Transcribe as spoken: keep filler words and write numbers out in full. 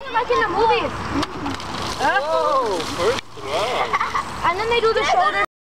it like in the movies. Oh, first, wow. And then they do the shoulder.